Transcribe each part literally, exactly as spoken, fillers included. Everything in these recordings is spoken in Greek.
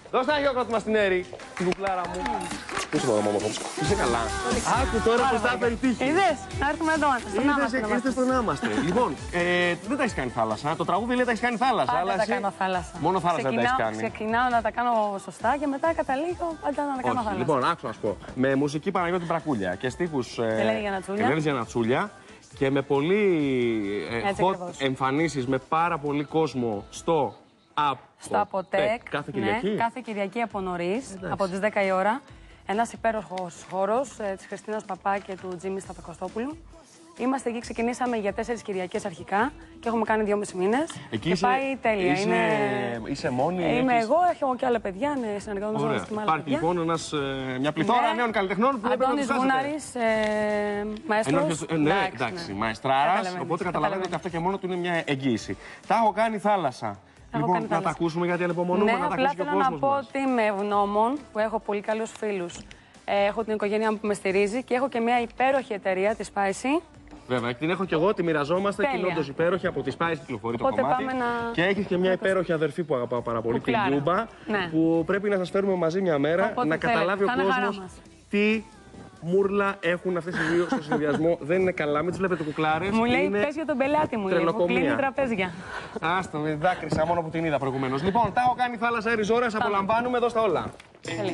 Δώσ' τα χειροκρότημα στην Έρη, την κουκλάρα μου. Πού είσαι εδώ, μαμά μου. Είσαι καλά. Άκου τώρα πως θα πετύχει. Είδες, να έρθουμε εδώ. Ήρθες στο να είμαστε. Λοιπόν, δεν τα έχεις κάνει θάλασσα. Το τραγούδι λέει τα έχεις κάνει θάλασσα. Πάντα τα κάνω θάλασσα. Μόνο θάλασσα δεν τα έχεις κάνει. Ξεκινάω να τα κάνω σωστά και μετά καταλήγω πάντα να τα κάνω θάλασσα. Λοιπόν, άκου να σου πω. Με μουσική Παναγιώτη Μπρακούλια και στίχους Ελένης Γιαννατσούλια. Και με πολύ ε, hot εμφανίσεις, με πάρα πολύ κόσμο στο Αποτέκ. Στο Αποτέκ, κάθε Κυριακή. Ναι, κάθε Κυριακή από νωρίς, από τις δέκα η ώρα. Ένας υπέροχος χώρος ε, της Χριστίνας Παπά και του Τζίμι Σταυροκοστόπουλου. Είμαστε εκεί, ξεκινήσαμε για τέσσερις Κυριακές αρχικά και έχουμε κάνει δυόμισι μήνες. Εκεί και είσαι, πάει τέλεια. Είσαι, είναι... είσαι μόνη. Είμαι έχεις... εγώ, έχω και άλλα παιδιά, ναι, συνεργαζόμαστε με άλλα παιδιά. Υπάρχει λοιπόν ένας, ε, μια πληθώρα ναι. νέων καλλιτεχνών που Αντώνης Γούναρης, ε, μαέστρος. Ε, ναι, εντάξει, εντάξει ναι. μαεστράρας, οπότε καταλαβαίνετε ότι αυτό και μόνο του είναι μια εγγύηση. Τα έχω κάνει θάλασσα. Έχω λοιπόν, κάνει να θάλασσα. τα ακούσουμε γιατί ανεπομονούμε ναι, να τα ακούσει και ο κόσμος. Θέλω να πω ότι είμαι ευγνώμων που έχω πολύ καλούς φίλους. Ε, έχω την οικογένειά μου που με στηρίζει και έχω και μια υπέροχη εταιρεία, τη Spicy. Βέβαια, την έχω και εγώ, τη μοιραζόμαστε και είναι όντως υπέροχη από τη Spice κυκλοφορεί το κομμάτι. Να... Και έχεις και μια υπέροχη αδερφή που αγαπάω πάρα πολύ, την Λιούμπα, ναι. που πρέπει να σας φέρουμε μαζί μια μέρα Οπότε να καταλάβει ο κόσμος τι μούρλα έχουν αυτές οι δύο στο συνδυασμό. Δεν είναι καλά, μην τις βλέπετε κουκλάρες. Μου λέει πες για τον πελάτη μου, λέει, που κλείνει τραπέζια. Άστο, με δάκρυσα μόνο που την είδα προηγουμένως. Λοιπόν, τα έχω κάνει θάλασσα Έρης ώρας, απολαμβάνουμε εδώ στα όλα. Τέλεια.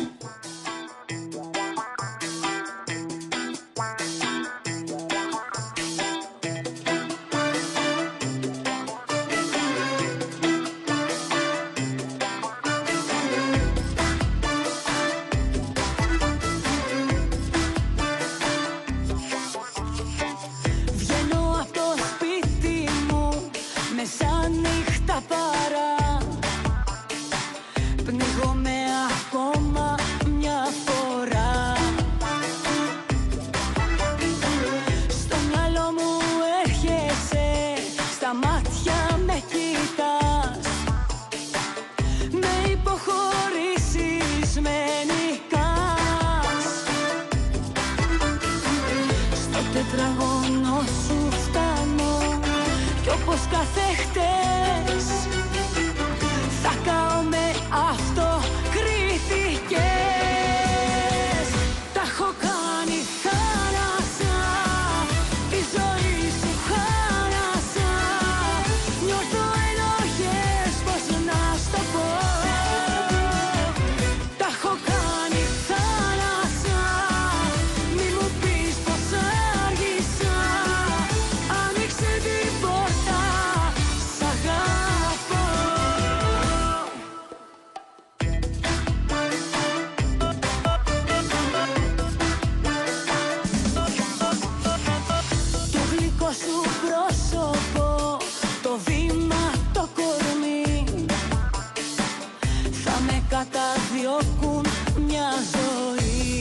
Τετραγωνό σου φτάνω κι όπως κάθε χτες θα κάω με αυτό κρίθηκες. Τα έχω κάνει θάλασσα, τη ζωή σου χάλασα. Νιώθω ενοχές, πώς να στο πω. Τα έχω κάνει θάλασσα, μη μου πεις πως άργησα. Άνοιξε την πόρτα, σ' αγαπώ. Το γλυκό σου πρόσωπο, το βήμα, το κορμί θα με καταδιώκουν μια ζωή.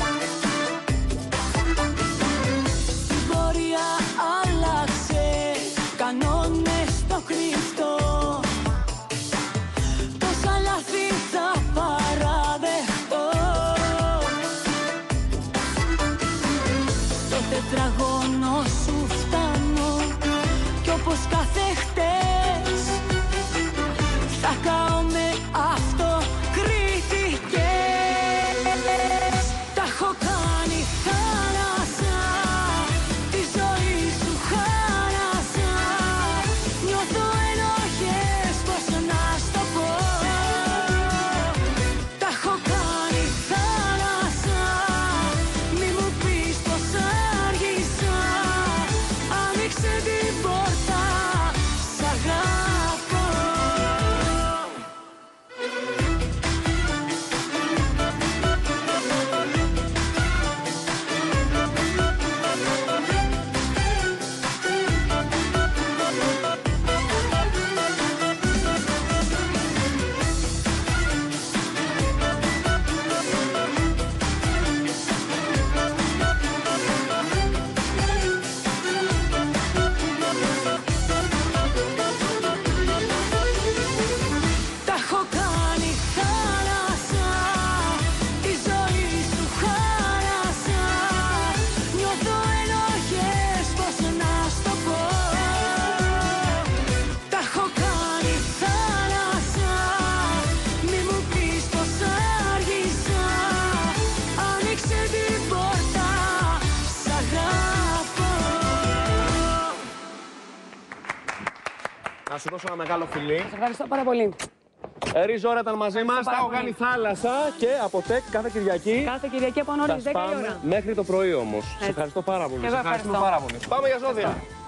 Στην πορεία άλλαξε κανόνες στο κρυφτό. Τόσα λάθη θα παραδεχτώ. Στο τετραγωνό σου φτάνω κι όπως κάθε χτες θα κάω με αυτό κρίθηκες. Να σου δώσω ένα μεγάλο φιλί. Σας ευχαριστώ πάρα πολύ. Ρίζο, ώρα ήταν μαζί μας. Θα έχω κάνει θάλασσα και από τεκ κάθε Κυριακή. Κάθε Κυριακή από νωρίς, δέκα η ώρα. Μέχρι το πρωί όμως. Σε ευχαριστώ πάρα πολύ. Σε ευχαριστούμε πάρα πολύ. Πάμε για ζώδια.